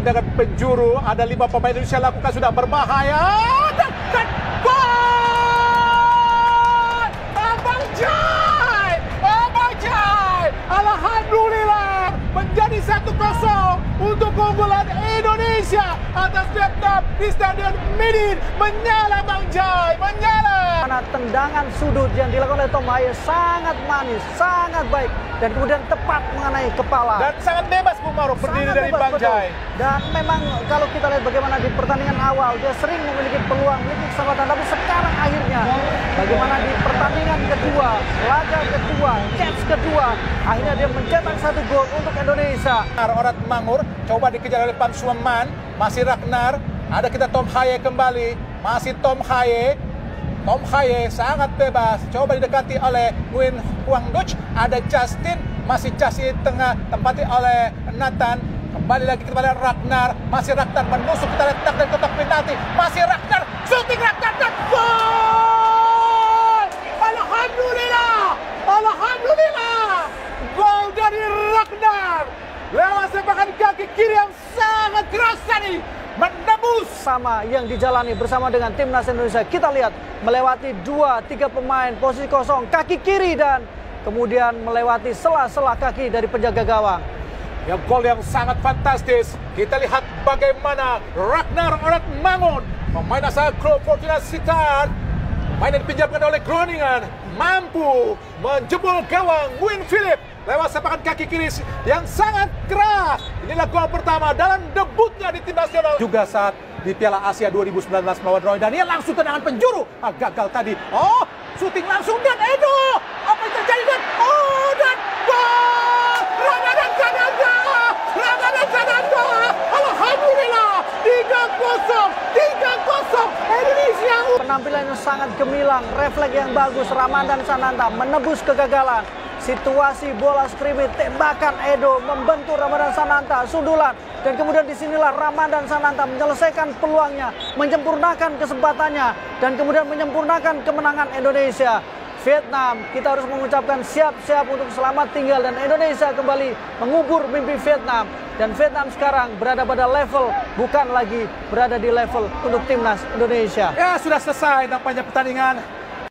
Dengan penjuru, ada 5 pemain Indonesia lakukan sudah berbahaya. Dan gol! Abang Jai! Abang Jai! Alhamdulillah! Menjadi 1-0 untuk keunggulan Indonesia atas Vietnam di Stadion Midin. Menyala Bang Jai, menyala! Karena tendangan sudut yang dilakukan oleh Tom Haye sangat manis, sangat baik, dan kemudian tepat mengenai kepala. Dan sangat bebas Bung Maruf berdiri dari Bang Jai. Dan memang kalau kita lihat bagaimana di pertandingan awal, dia sering memiliki peluang, memiliki kesempatan, tapi sekarang akhirnya bagaimana di pertandingan kedua, laga kedua, catch kedua, akhirnya dia mencetak 1 gol untuk Indonesia. Orang Mangur coba dikejar oleh Pam Suleman, masih Ragnar, ada kita Tom Haye kembali, masih Tom Haye. Tom Haye sangat bebas, coba didekati oleh Nguyen Huang Duc, ada Justin, masih Justin tengah, tempati oleh Nathan, kembali lagi kepada Ragnar, masih Ragnar menusuk, kita lihat dari kotak penalti, masih Ragnar, shooting Ragnar, dan gol! Alhamdulillah! Alhamdulillah! Gol dari Ragnar! Lewat sepakan kaki kiri yang sangat keras tadi, menembus. Sama yang dijalani bersama dengan timnas Indonesia, kita lihat melewati 2-3 pemain posisi kosong kaki kiri dan kemudian melewati sela-sela kaki dari penjaga gawang. Ya, gol yang sangat fantastis. Kita lihat bagaimana Ragnar Orang Mangun, pemain asal klub Fortuna Sittard, pemain yang dipinjamkan oleh Groningen, mampu menjebol gawang Win Philip lewat sepakan kaki kiri yang sangat keras. Inilah gol pertama dalam debutnya di tim nasional. Juga saat di Piala Asia 2019 melawan Roy Daniel, langsung tendangan penjuru. Gagal tadi. Oh, syuting langsung dan Edo. Apa yang terjadi dan dan gol! Ramadan Sananta! Ramadan Sananta! Alhamdulillah! 3-0 Indonesia. Penampilan yang sangat gemilang, refleks yang bagus, Ramadan Sananta menebus kegagalan. Situasi bola skrimmit, tembakan Edo membentur Ramadan Sananta, sundulan, dan kemudian disinilah Ramadan Sananta menyelesaikan peluangnya, menyempurnakan kesempatannya, dan kemudian menyempurnakan kemenangan Indonesia. Vietnam, kita harus mengucapkan siap-siap untuk selamat tinggal, dan Indonesia kembali mengubur mimpi Vietnam. Dan Vietnam sekarang berada pada level, bukan lagi berada di level untuk timnas Indonesia. Ya, sudah selesai nampaknya pertandingan.